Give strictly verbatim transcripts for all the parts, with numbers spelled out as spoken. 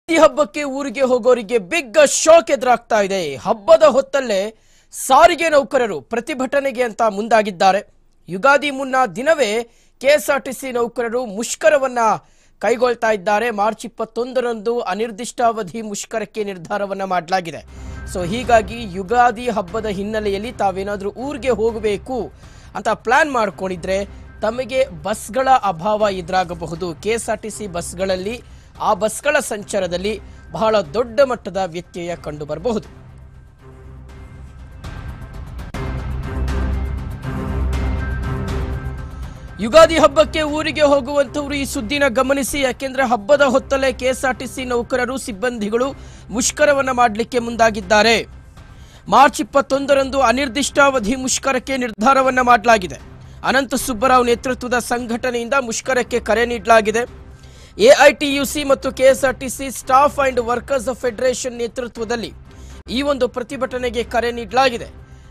ಈ ಹಬ್ಬಕ್ಕೆ ಊರಿಗೆ ಹೋಗೋರಿಗೆ ಬಿಗ್ ಶಾಕ್ ಎದುರಾಗ್ತಾ ಇದೆ. ಹಬ್ಬದ ಹೊತ್ತಲ್ಲೇ ಸಾರಿಗೆ ನೌಕರರು ಪ್ರತಿಭಟನೆಗೆ ಅಂತ ಮುಂದಾಗಿದ್ದಾರೆ. ಯುಗಾದಿ ಮುನ್ನ ದಿನವೇ ಕೆಎಸ್ಆರ್ಟಿಸಿ ನೌಕರರು ಮುಷ್ಕರವನ್ನ ಕೈಗೊಳ್ತಾ ಇದ್ದಾರೆ. ಮಾರ್ಚ್ ಇಪ್ಪತ್ತೊಂದರಂದು ಅನಿರ್ದಿಷ್ಟಾವಧಿ ಮುಷ್ಕರಕ್ಕೆ ನಿರ್ಧಾರವನ್ನ ಮಾಡಲಾಗಿದೆ. ಸೊ ಹೀಗಾಗಿ ಯುಗಾದಿ ಹಬ್ಬದ ಹಿನ್ನೆಲೆಯಲ್ಲಿ ತಾವೇನಾದರೂ ಊರಿಗೆ ಹೋಗಬೇಕು ಅಂತ ಪ್ಲಾನ್ ಮಾಡ್ಕೊಂಡಿದ್ರೆ ತಮಗೆ ಬಸ್ಗಳ ಅಭಾವ ಎದುರಾಗಬಹುದು. ಕೆಎಸ್ಆರ್ಟಿಸಿ ಬಸ್ಗಳಲ್ಲಿ ಆ ಬಸ್ಗಳ ಸಂಚಾರದಲ್ಲಿ ಬಹಳ ದೊಡ್ಡ ಮಟ್ಟದ ವ್ಯತ್ಯಯ ಕಂಡು ಬರಬಹುದು. ಯುಗಾದಿ ಹಬ್ಬಕ್ಕೆ ಊರಿಗೆ ಹೋಗುವಂತವರು ಈ ಸುದ್ದಿನ ಗಮನಿಸಿ, ಯಾಕೆಂದ್ರೆ ಹಬ್ಬದ ಹೊತ್ತಲ್ಲೇ ಕೆಎಸ್ಆರ್ಟಿಸಿ ನೌಕರರು ಸಿಬ್ಬಂದಿಗಳು ಮುಷ್ಕರವನ್ನ ಮಾಡಲಿಕ್ಕೆ ಮುಂದಾಗಿದ್ದಾರೆ. ಮಾರ್ಚ್ ಇಪ್ಪತ್ತೊಂದರಂದು ಅನಿರ್ದಿಷ್ಟಾವಧಿ ಮುಷ್ಕರಕ್ಕೆ ನಿರ್ಧಾರವನ್ನ ಮಾಡಲಾಗಿದೆ. ಅನಂತ ಸುಬ್ಬರಾವ್ ನೇತೃತ್ವದ ಸಂಘಟನೆಯಿಂದ ಮುಷ್ಕರಕ್ಕೆ ಕರೆ ನೀಡಲಾಗಿದೆ. ಎಐಟಿಯುಸಿ ಮತ್ತು KSRTC staff and workers federation ನೇತೃತ್ವದಲ್ಲಿ ಈ ಒಂದು ಪ್ರತಿಭಟನೆಗೆ ಕರೆ ನೀಡಲಾಗಿದೆ.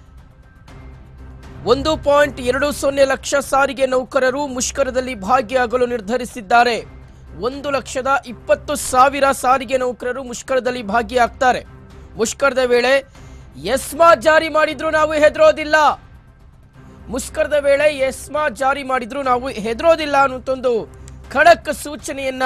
ಒಂದು ಪಾಯಿಂಟ್ ಎರಡು ಸೊನ್ನೆ ಲಕ್ಷ ಸಾರಿಗೆ ನೌಕರರು ಮುಷ್ಕರದಲ್ಲಿ ಭಾಗಿಯಾಗಲು ನಿರ್ಧರಿಸಿದ್ದಾರೆ. ಒಂದು ಲಕ್ಷದ ಇಪ್ಪತ್ತು ಸಾವಿರ ಸಾರಿಗೆ ನೌಕರರು ಮುಷ್ಕರದಲ್ಲಿ ಭಾಗಿಯಾಗ್ತಾರೆ. ಮುಷ್ಕರದ ವೇಳೆ ಎಸ್ಮಾ ಜಾರಿ ಮಾಡಿದ್ರು ನಾವು ಹೆದರೋದಿಲ್ಲ ಮುಷ್ಕರದ ವೇಳೆ ಎಸ್ಮಾ ಜಾರಿ ಮಾಡಿದ್ರು ನಾವು ಹೆದರೋದಿಲ್ಲ ಅನ್ನೋದೊಂದು ಖಡಕ್ ಸೂಚನೆಯನ್ನ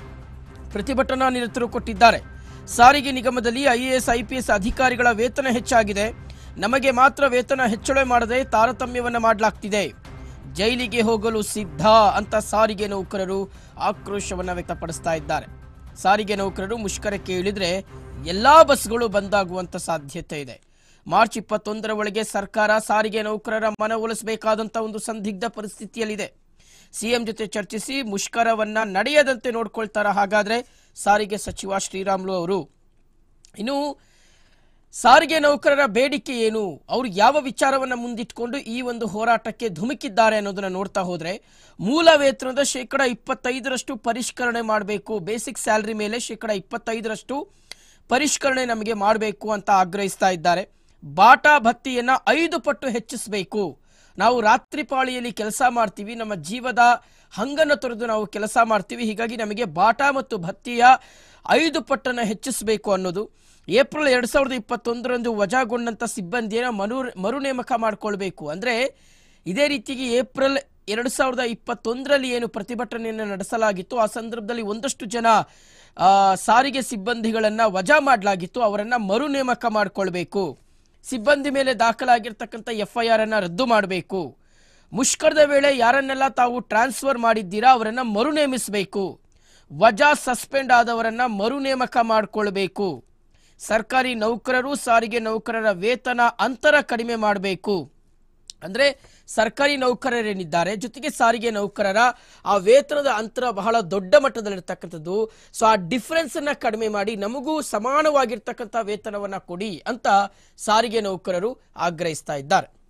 ಪ್ರತಿಭಟನಾ ನಿರತರು ಕೊಟ್ಟಿದ್ದಾರೆ. ಸಾರಿಗೆ ನಿಗಮದಲ್ಲಿ ಐಎಎಸ್ ಐಪಿಎಸ್ ಅಧಿಕಾರಿಗಳ ವೇತನ ಹೆಚ್ಚಾಗಿದೆ, ನಮಗೆ ಮಾತ್ರ ವೇತನ ಹೆಚ್ಚಳ ಮಾಡದೆ ತಾರತಮ್ಯವನ್ನ ಮಾಡಲಾಗ್ತಿದೆ, ಜೈಲಿಗೆ ಹೋಗಲು ಸಿದ್ಧ ಅಂತ ಸಾರಿಗೆ ನೌಕರರು ಆಕ್ರೋಶವನ್ನ ವ್ಯಕ್ತಪಡಿಸ್ತಾ ಇದ್ದಾರೆ. ಸಾರಿಗೆ ನೌಕರರು ಮುಷ್ಕರಕ್ಕೆ ಇಳಿದ್ರೆ ಎಲ್ಲಾ ಬಸ್ಗಳು ಬಂದಾಗುವಂತ ಸಾಧ್ಯತೆ ಇದೆ. ಮಾರ್ಚ್ ಇಪ್ಪತ್ತೊಂದರ ಒಳಗೆ ಸರ್ಕಾರ ಸಾರಿಗೆ ನೌಕರರ ಮನವೊಲಿಸಬೇಕಾದಂತ ಒಂದು ಸಂದಿಗ್ಧ ಪರಿಸ್ಥಿತಿಯಲ್ಲಿದೆ. ಸಿಎಂ ಜೊತೆ ಚರ್ಚಿಸಿ ಮುಷ್ಕರವನ್ನ ನಡೆಯದಂತೆ ನೋಡ್ಕೊಳ್ತಾರ ಹಾಗಾದ್ರೆ ಸಾರಿಗೆ ಸಚಿವ ಶ್ರೀರಾಮುಲು ಅವರು. ಇನ್ನು ಸಾರಿಗೆ ನೌಕರರ ಬೇಡಿಕೆ ಏನು, ಅವರು ಯಾವ ವಿಚಾರವನ್ನ ಮುಂದಿಟ್ಕೊಂಡು ಈ ಒಂದು ಹೋರಾಟಕ್ಕೆ ಧುಮುಕಿದ್ದಾರೆ ಅನ್ನೋದನ್ನ ನೋಡ್ತಾ ಹೋದ್ರೆ, ಮೂಲ ವೇತನದ ಶೇಕಡ ಇಪ್ಪತ್ತೈದರಷ್ಟು ಪರಿಷ್ಕರಣೆ ಮಾಡಬೇಕು, ಬೇಸಿಕ್ ಸ್ಯಾಲರಿ ಮೇಲೆ ಶೇಕಡ ಇಪ್ಪತ್ತೈದರಷ್ಟು ಪರಿಷ್ಕರಣೆ ನಮಗೆ ಮಾಡಬೇಕು ಅಂತ ಆಗ್ರಹಿಸ್ತಾ ಇದ್ದಾರೆ. ಬಾಟಾ ಭತ್ಯೆಯನ್ನ ಐದು ಪಟ್ಟು ಹೆಚ್ಚಿಸಬೇಕು. ನಾವು ರಾತ್ರಿ ಪಾಳಿಯಲ್ಲಿ ಕೆಲಸ ಮಾಡ್ತೀವಿ, ನಮ್ಮ ಜೀವದ ಹಂಗನ್ನು ತೊರೆದು ನಾವು ಕೆಲಸ ಮಾಡ್ತೀವಿ, ಹೀಗಾಗಿ ನಮಗೆ ಬಾಟಾ ಮತ್ತು ಭತ್ಯೆಯ ಐದು ಪಟ್ಟನ್ನು ಹೆಚ್ಚಿಸಬೇಕು ಅನ್ನೋದು. ಏಪ್ರಿಲ್ ಎರಡ್ ಸಾವಿರದ ಇಪ್ಪತ್ತೊಂದರಂದು ವಜಾಗೊಂಡಂತ ಸಿಬ್ಬಂದಿಯನ್ನು ಮರು ಮರು ನೇಮಕ ಮಾಡಿಕೊಳ್ಬೇಕು. ಅಂದ್ರೆ ಇದೇ ರೀತಿಗೆ ಏಪ್ರಿಲ್ ಎರಡ್ ಸಾವಿರದ ಇಪ್ಪತ್ತೊಂದರಲ್ಲಿ ಏನು ಪ್ರತಿಭಟನೆಯನ್ನು ನಡೆಸಲಾಗಿತ್ತು, ಆ ಸಂದರ್ಭದಲ್ಲಿ ಒಂದಷ್ಟು ಜನ ಆ ಸಾರಿಗೆ ಸಿಬ್ಬಂದಿಗಳನ್ನ ವಜಾ ಮಾಡಲಾಗಿತ್ತು, ಅವರನ್ನ ಮರು ನೇಮಕ ಮಾಡಿಕೊಳ್ಬೇಕು. ಸಿಬ್ಬಂದಿ ಮೇಲೆ ದಾಖಲಾಗಿರ್ತಕ್ಕಂಥ ಎಫ್ಐಆರ್ ಅನ್ನ ರದ್ದು ಮಾಡಬೇಕು. ಮುಷ್ಕರದ ವೇಳೆ ಯಾರನ್ನೆಲ್ಲ ತಾವು ಟ್ರಾನ್ಸ್ಫರ್ ಮಾಡಿದ್ದೀರಾ ಅವರನ್ನ ಮರು ನೇಮಿಸಬೇಕು. ವಜಾ ಸಸ್ಪೆಂಡ್ ಆದವರನ್ನ ಮರು ನೇಮಕ ಮಾಡಿಕೊಳ್ಬೇಕು. ಸರ್ಕಾರಿ ನೌಕರರು ಸಾರಿಗೆ ನೌಕರರ ವೇತನ ಅಂತರ ಕಡಿಮೆ ಮಾಡಬೇಕು. ಅಂದ್ರೆ ಸರ್ಕಾರಿ ನೌಕರರೇನಿದ್ದಾರೆ ಜೊತೆಗೆ ಸಾರಿಗೆ ನೌಕರರ ಆ ವೇತನದ ಅಂತರ ಬಹಳ ದೊಡ್ಡ ಮಟ್ಟದಲ್ಲಿರ್ತಕ್ಕಂಥದ್ದು. ಸೊ ಆ ಡಿಫರೆನ್ಸ್ ಅನ್ನ ಕಡಿಮೆ ಮಾಡಿ ನಮಗೂ ಸಮಾನವಾಗಿರ್ತಕ್ಕಂಥ ವೇತನವನ್ನ ಕೊಡಿ ಅಂತ ಸಾರಿಗೆ ನೌಕರರು ಆಗ್ರಹಿಸ್ತಾ ಇದ್ದಾರೆ.